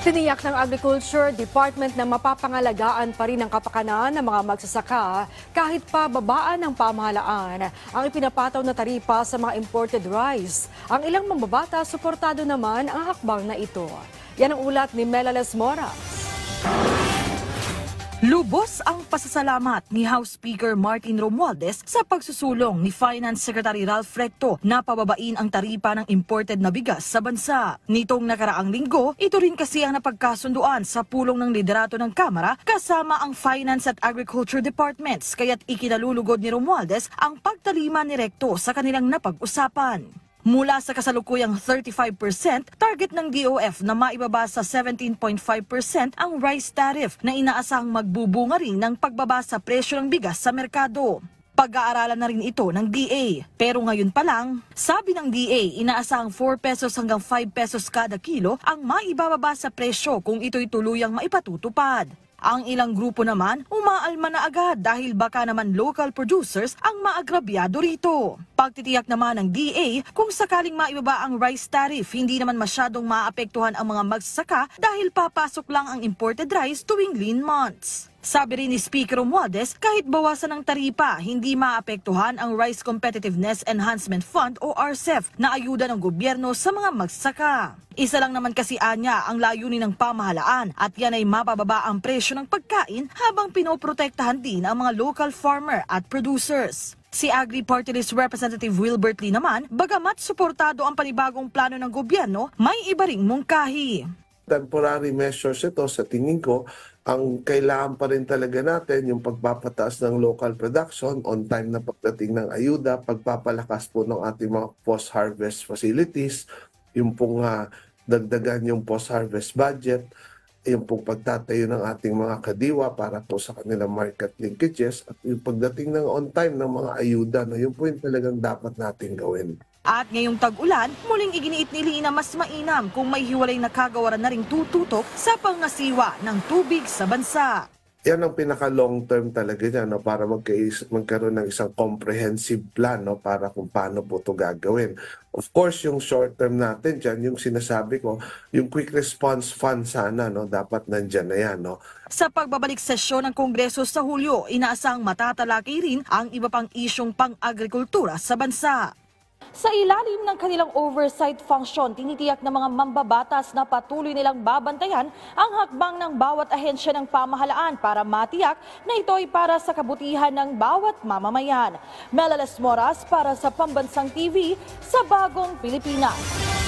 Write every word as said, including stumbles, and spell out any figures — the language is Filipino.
Tiniyak ng Agriculture Department na mapapangalagaan pa rin ang kapakanan ng mga magsasaka kahit pa babaan ng pamahalaan ang ipinapataw na taripa sa mga imported rice. Ang ilang mambabata, suportado naman ang hakbang na ito. Yan ang ulat ni Melales Mora. Lubos ang pasasalamat ni House Speaker Martin Romualdez sa pagsusulong ni Finance Secretary Ralph Recto na pababain ang taripa ng imported na bigas sa bansa. Nitong nakaraang linggo, ito rin kasi ang napagkasunduan sa pulong ng liderato ng Kamara kasama ang Finance at Agriculture Departments, kaya't ikinalulugod ni Romualdez ang pagtalima ni Recto sa kanilang napag-usapan. Mula sa kasalukuyang thirty-five percent, target ng D O F na maibaba sa seventeen point five percent ang rice tariff na inaasahang magbubunga rin ng pagbaba sa presyo ng bigas sa merkado. Pag-aaralan na rin ito ng D A. Pero ngayon pa lang, sabi ng D A, inaasahang four pesos hanggang five pesos kada kilo ang maibababa sa presyo kung ito'y tuluyang maipatutupad. Ang ilang grupo naman, umaalma na agad dahil baka naman local producers ang maagrabyado rito. Pagtitiyak naman ng D A, kung sakaling maibaba ang rice tariff, hindi naman masyadong maapektuhan ang mga magsasaka dahil papasok lang ang imported rice tuwing lean months. Sabi rin ni Speaker Romualdez, kahit bawasan ng taripa, hindi maapektuhan ang Rice Competitiveness Enhancement Fund o R C E F na ayuda ng gobyerno sa mga magsasaka. Isa lang naman kasi anya ang layunin ng pamahalaan at yan ay mapababa ang presyo ng pagkain habang pinoprotektahan din ang mga local farmer at producers. Si Agri-Party List Representative Wilbert Lee naman, bagamat suportado ang panibagong plano ng gobyerno, may iba ring mungkahi. Temporary measures ito, sa tingin ko, ang kailangan pa rin talaga natin yung pagpapataas ng local production, on time na pagdating ng ayuda, pagpapalakas po ng ating mga post-harvest facilities, yung pong uh, dagdagan yung post-harvest budget, yung pong pagtatayo ng ating mga kadiwa para po sa kanilang market linkages, at yung pagdating ng on time ng mga ayuda, no, yun po yung talagang dapat natin gawin. At ngayong tag-ulan, muling iginiit ni Lee na mas mainam kung may hiwalay na kagawaran na ring tututok sa pangasiwa ng tubig sa bansa. Yan ang pinaka-long term talaga niya, no, para magkaroon ng isang comprehensive plan, no, para kung paano po ito gagawin. Of course, yung short term natin dyan, yung sinasabi ko, yung quick response fund sana, no, dapat nandyan na yan. No. Sa pagbabalik sesyon ng Kongreso sa Hulyo, inaasang matatalakay rin ang iba pang isyong pang-agrikultura sa bansa. Sa ilalim ng kanilang oversight function, tinitiyak ng mga mambabatas na patuloy nilang babantayan ang hakbang ng bawat ahensya ng pamahalaan para matiyak na ito ay para sa kabutihan ng bawat mamamayan. Melales Moras para sa Pambansang T V sa Bagong Pilipinas.